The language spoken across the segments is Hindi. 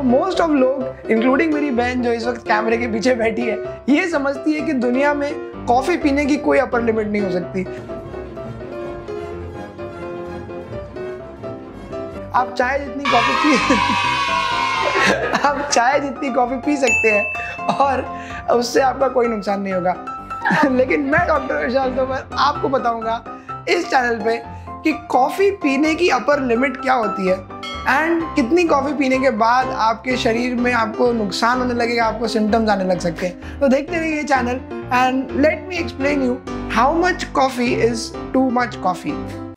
तो मोस्ट ऑफ लोग इंक्लूडिंग मेरी बहन जो इस वक्त कैमरे के पीछे बैठी है, ये समझती है कि दुनिया में कॉफी पीने की कोई अपर लिमिट नहीं हो सकती। आप चाहे जितनी कॉफी पी सकते हैं और उससे आपका कोई नुकसान नहीं होगा। लेकिन मैं डॉक्टर विशाल तोमर आपको बताऊंगा इस चैनल पे कि कॉफी पीने की अपर लिमिट क्या होती है एंड कितनी कॉफी पीने के बाद आपके शरीर में आपको नुकसान होने लगेगा, आपको सिम्टम्स आने लग सकते हैं। तो देखते रहिए ये channel and let me explain you how much coffee is too much coffee.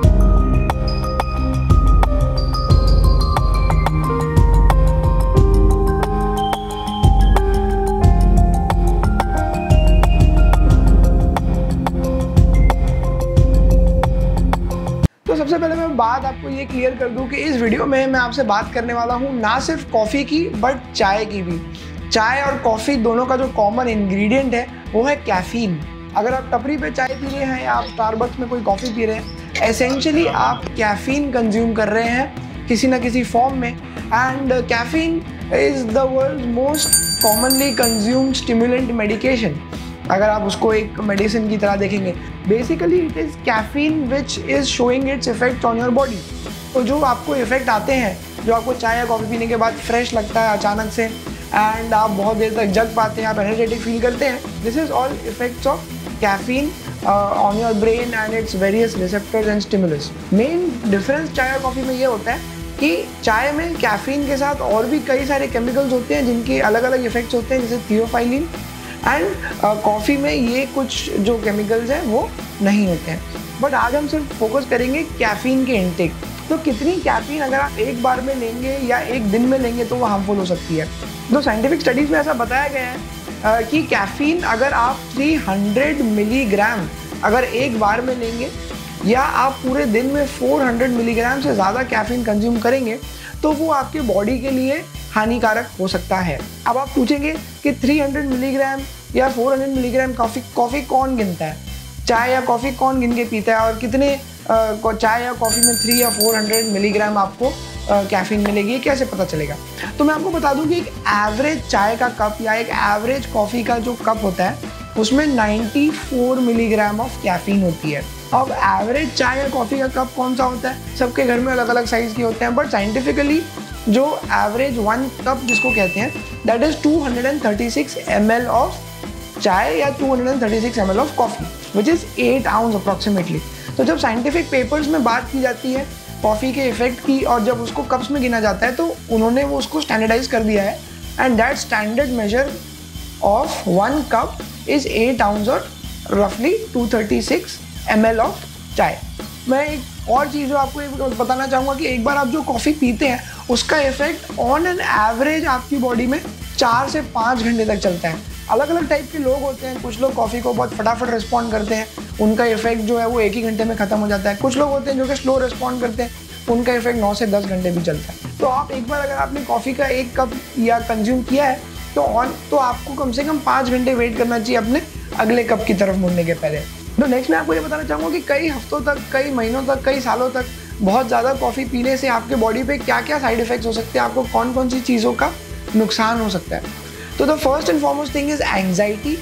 तो सबसे पहले मैं बात आपको ये क्लियर कर दूं कि इस वीडियो में मैं आपसे बात करने वाला हूं ना सिर्फ कॉफ़ी की बट चाय की भी। चाय और कॉफ़ी दोनों का जो कॉमन इंग्रेडिएंट है वो है कैफीन। अगर आप टपरी पे चाय पी रहे हैं या आप स्टारबक्स में कोई कॉफ़ी पी रहे हैं, एसेंशियली आप कैफीन कंज्यूम कर रहे हैं किसी ना किसी फॉर्म में। And caffeine is the world most commonly consumed stimulant medication. अगर आप उसको एक मेडिसिन की तरह देखेंगे, basically it is caffeine which is showing its effect on your body. तो जो आपको इफेक्ट आते हैं, जो आपको चाय या कॉफ़ी पीने के बाद फ्रेश लगता है अचानक से एंड आप बहुत देर तक जग पाते हैं, आप एनर्जेटिक फील करते हैं, this is all effects of caffeine on your brain and its various receptors and stimulus. Main difference चाय और कॉफ़ी में ये होता है कि चाय में कैफीन के साथ और भी कई सारे केमिकल्स होते हैं जिनके अलग अलग इफेक्ट्स होते हैं, जैसे थियोफाइलिन। एंड कॉफ़ी में ये कुछ जो केमिकल्स हैं वो नहीं होते हैं। बट आज हम सिर्फ फोकस करेंगे कैफीन के इनटेक। तो कितनी कैफीन अगर आप एक बार में लेंगे या एक दिन में लेंगे तो वो हार्मफुल हो सकती है। तो साइंटिफिक स्टडीज़ में ऐसा बताया गया है कि कैफीन अगर आप 300 मिलीग्राम अगर एक बार में लेंगे या आप पूरे दिन में 400 मिलीग्राम से ज़्यादा कैफीन कंज्यूम करेंगे तो वो आपके बॉडी के लिए हानिकारक हो सकता है। अब आप पूछेंगे कि 300 मिलीग्राम या 400 मिलीग्राम कॉफ़ी कौन गिनता है, चाय या कॉफ़ी कौन गिन के पीता है और कितने चाय या कॉफ़ी में 300 या 400 मिलीग्राम आपको कैफीन मिलेगी, कैसे पता चलेगा? तो मैं आपको बता दूं कि एक एवरेज चाय का कप या एक एवरेज कॉफ़ी का जो कप होता है उसमें 94 मिलीग्राम ऑफ कैफीन होती है। अब एवरेज चाय या कॉफ़ी का कप कौन सा होता है? सबके घर में अलग अलग साइज़ के होते हैं, बट साइंटिफिकली जो एवरेज 1 कप जिसको कहते हैं दैट इज़ 236 ml ऑफ चाय या 236 ml of coffee which is 8 ounce approximately. तो जब साइंटिफिक पेपर्स में बात की जाती है कॉफ़ी के इफेक्ट की और जब उसको कप्स में गिना जाता है तो उन्होंने वो उसको स्टैंडर्डाइज कर दिया है and that standard measure of 1 cup is 8 ounce और रफली 236 ml ऑफ चाय। मैं एक और चीज़ जो आपको बताना चाहूँगा कि एक बार आप जो कॉफ़ी पीते हैं उसका इफेक्ट ऑन एन एवरेज आपकी बॉडी में 4 से 5 घंटे तक चलता है। अलग अलग टाइप के लोग होते हैं, कुछ लोग कॉफ़ी को बहुत फटाफट रिस्पॉन्ड करते हैं, उनका इफेक्ट जो है वो 1 ही घंटे में ख़त्म हो जाता है। कुछ लोग होते हैं जो कि स्लो रिस्पॉन्ड करते हैं, उनका इफेक्ट 9 से 10 घंटे भी चलता है। तो आप एक बार अगर आपने कॉफ़ी का 1 कप या कंज्यूम किया है तो आपको कम से कम 5 घंटे वेट करना चाहिए अपने अगले कप की तरफ मुड़ने के पहले। तो नेक्स्ट मैं आपको ये बताना चाहूँगा कि कई हफ्तों तक, कई महीनों तक, कई सालों तक बहुत ज़्यादा कॉफ़ी पीने से आपके बॉडी पे क्या क्या साइड इफ़ेक्ट्स हो सकते हैं, आपको कौन कौन सी चीज़ों का नुकसान हो सकता है। तो the first and foremost thing is anxiety.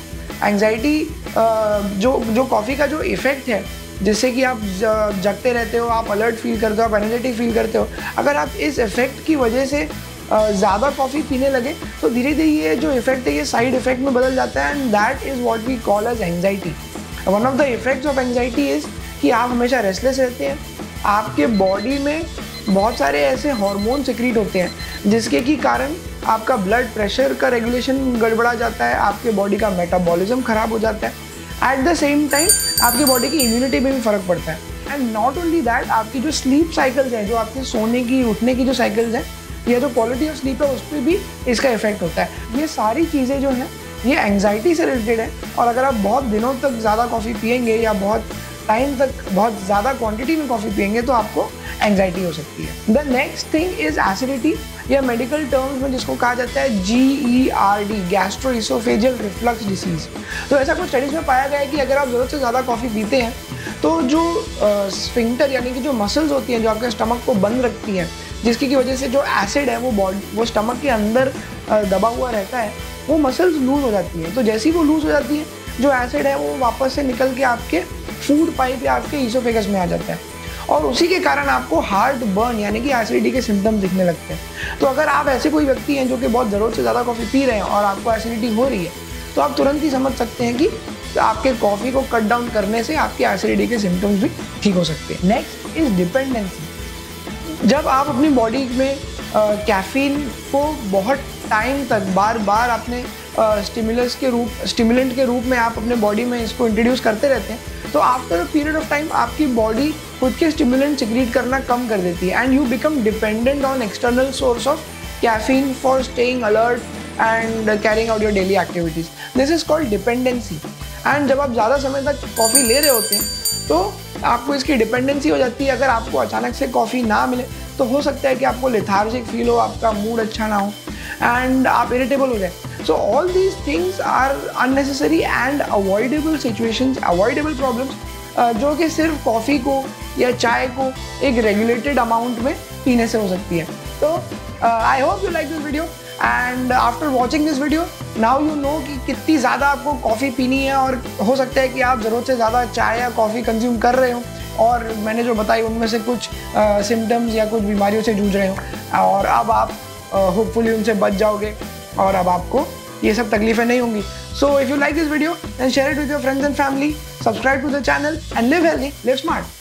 जो कॉफ़ी का जो इफ़ेक्ट है जिससे कि आप जगते रहते हो, आप अलर्ट फील करते हो, आप एनर्जेटिक फील करते हो, अगर आप इस इफ़ेक्ट की वजह से ज़्यादा कॉफ़ी पीने लगे तो धीरे धीरे ये जो इफ़ेक्ट है ये साइड इफ़ेक्ट में बदल जाता है and that is what we call as anxiety. One of the effects of anxiety is कि आप हमेशा रेस्टलेस रहते हैं, आपके बॉडी में बहुत सारे ऐसे हार्मोन सिक्रीट होते हैं जिसके की कारण आपका ब्लड प्रेशर का रेगुलेशन गड़बड़ा जाता है, आपके बॉडी का मेटाबॉलिज्म ख़राब हो जाता है। एट द सेम टाइम आपकी बॉडी की इम्यूनिटी में भी फ़र्क पड़ता है एंड नॉट ओनली दैट, आपकी जो स्लीप साइकिल्स हैं, जो आपके सोने की उठने की जो साइकिल्स हैं या जो क्वालिटी ऑफ स्लीप है उस पर भी इसका इफेक्ट होता है। ये सारी चीज़ें जो हैं ये एंग्जाइटी से रिलेटेड है और अगर आप बहुत दिनों तक ज़्यादा कॉफ़ी पिएंगे या बहुत टाइम तक बहुत ज़्यादा क्वांटिटी में कॉफ़ी पिएंगे तो आपको एंग्जाइटी हो सकती है। The next thing is acidity, या मेडिकल टर्म्स में जिसको कहा जाता है GERD, गैस्ट्रोइसोफेजियल रिफ्लक्स डिसीज़। तो ऐसा कुछ स्टडीज़ में पाया गया है कि अगर आप ज़रूरत से ज़्यादा कॉफ़ी पीते हैं तो जो स्फिंक्टर यानी कि जो मसल्स होती हैं जो आपके स्टमक को बंद रखती हैं, जिसकी की वजह से जो एसिड है वो स्टमक के अंदर दबा हुआ रहता है, वो मसल्स लूज हो जाती है। तो जैसे ही वो लूज हो जाती है, जो एसिड है वो वापस से निकल के आपके फूड पाइप या आपके ईसोफेगस में आ जाता है, और उसी के कारण आपको हार्ट बर्न यानी कि एसिडिटी के सिम्टम्स दिखने लगते हैं। तो अगर आप ऐसे कोई व्यक्ति हैं जो कि बहुत ज़रूरत से ज़्यादा कॉफ़ी पी रहे हैं और आपको एसिडिटी हो रही है, तो आप तुरंत ही समझ सकते हैं कि आपके कॉफ़ी को कट डाउन करने से आपके एसिडिटी के सिम्टम्स भी ठीक हो सकते हैं। Next is dependency. जब आप अपनी बॉडी में कैफीन को बहुत टाइम तक बार बार अपने स्टिमुलेंट के रूप में आप अपने बॉडी में इसको इंट्रोड्यूस करते रहते हैं, तो after a period of time आपकी बॉडी खुद के स्टिमुलेंट सिक्रीट करना कम कर देती है, and you become dependent on external source of caffeine for staying alert and carrying out your daily activities. This is called dependency. एंड जब आप ज़्यादा समय तक कॉफ़ी ले रहे होते हैं तो आपको इसकी डिपेंडेंसी हो जाती है। अगर आपको अचानक से कॉफ़ी ना मिले तो हो सकता है कि आपको लेथार्जिक फील हो, आपका मूड अच्छा ना हो, एंड आप इरिटेबल हो जाए। So all these things are unnecessary and avoidable situations, avoidable problems जो कि सिर्फ कॉफ़ी को या चाय को एक रेगुलेटेड अमाउंट में पीने से हो सकती है। तो I hope you like this video, and after watching this video now you know कि कितनी ज़्यादा आपको कॉफ़ी पीनी है, और हो सकता है कि आप ज़रूरत से ज़्यादा चाय या कॉफ़ी कंज्यूम कर रहे हो और मैंने जो बताई उनमें से कुछ सिम्टम्स या कुछ बीमारियों से जूझ रहे हो, और अब आप होपफुली उनसे बच जाओगे और अब आपको ये सब तकलीफें नहीं होंगी। So if you like this video then share it with your friends and family, subscribe to the channel and live healthy, live smart.